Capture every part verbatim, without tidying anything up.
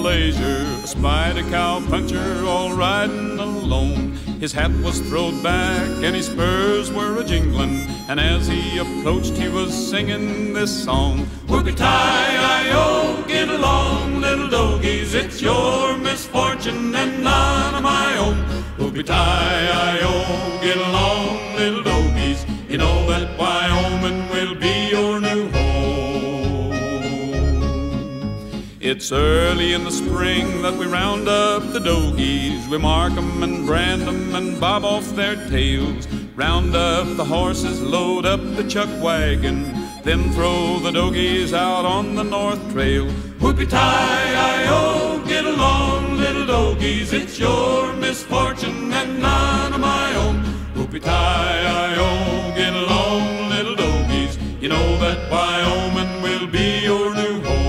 blazer, spied a cowpuncher all riding alone. His hat was throwed back and his spurs were a-jingling, and as he approached he was singing this song. Whoopee-tie-I-O, get along, little dogies, it's your misfortune and none of my own. Whoopee-tie-I-O, get along, little dogies, you know that Wyoming will be your new home. It's early in the spring that we round up the dogies. We mark 'em and brand 'em and bob off their tails. Round up the horses, load up the chuck wagon, then throw the dogies out on the North Trail. Whoopee-tie-I-O, get along, little dogies, it's your misfortune and none of my own. Whoopee-tie-I-O, get along, little dogies, you know that Wyoming will be your new home.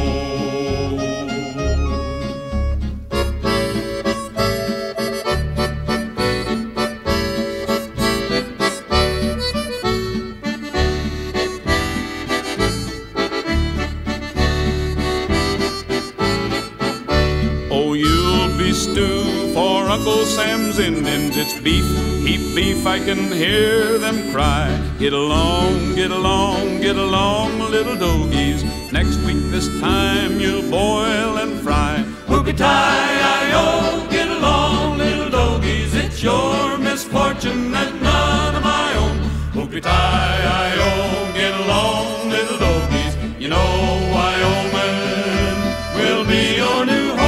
Stew for Uncle Sam's Indians. It's beef, heap beef, I can hear them cry. Get along, get along, get along, little dogies. Next week this time you'll boil and fry. Whoopee-tie-I-O, get along, little dogies, it's your misfortune and none of my own. Whoopee-tie-I-O, get along, little dogies, you know Wyoming will be your new home.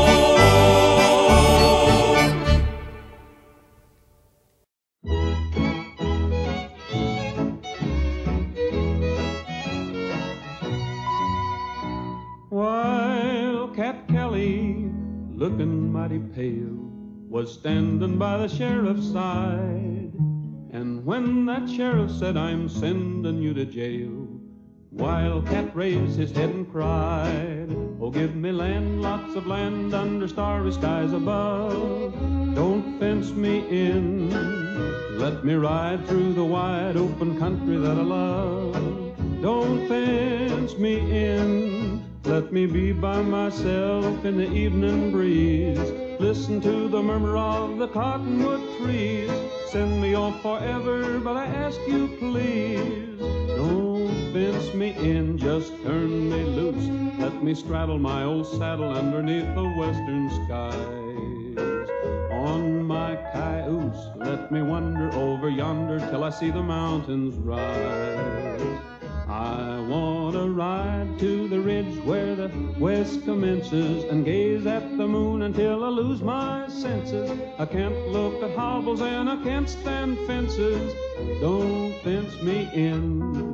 Looking mighty pale, was standing by the sheriff's side. And when that sheriff said, I'm sending you to jail, Wildcat raised his head and cried, oh, give me land, lots of land under starry skies above. Don't fence me in, let me ride through the wide open country that I love. Don't fence me in, let me be by myself in the evening breeze. Listen to the murmur of the cottonwood trees. Send me off forever, but I ask you please, don't fence me in, just turn me loose. Let me straddle my old saddle underneath the western skies. On my cayuse, let me wander over yonder till I see the mountains rise. I want to ride to the ridge where the west commences and gaze at the moon until I lose my senses. I can't look at hobbles and I can't stand fences. Don't fence me in.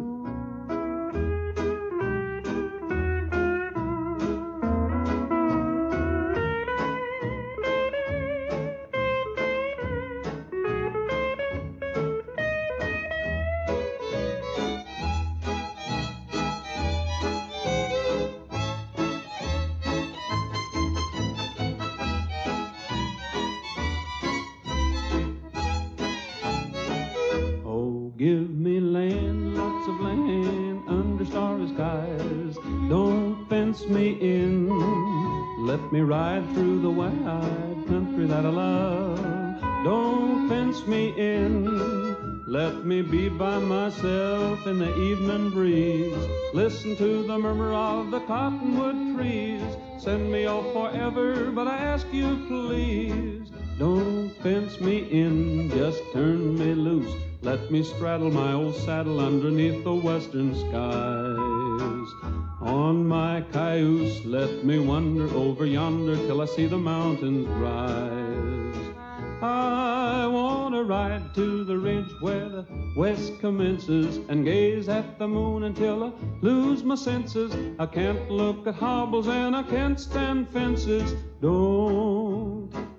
Give me land, lots of land, under starry skies. Don't fence me in. Let me ride through the wide country that I love. Don't fence me in. Let me be by myself in the evening breeze. Listen to the murmur of the cottonwood trees. Send me off forever, but I ask you please, don't fence me in, just turn me loose. Let me straddle my old saddle underneath the western skies. On my cayuse, let me wander over yonder till I see the mountains rise. I want to ride to the ridge where the west commences and gaze at the moon until I lose my senses. I can't look at hobbles and I can't stand fences. Don't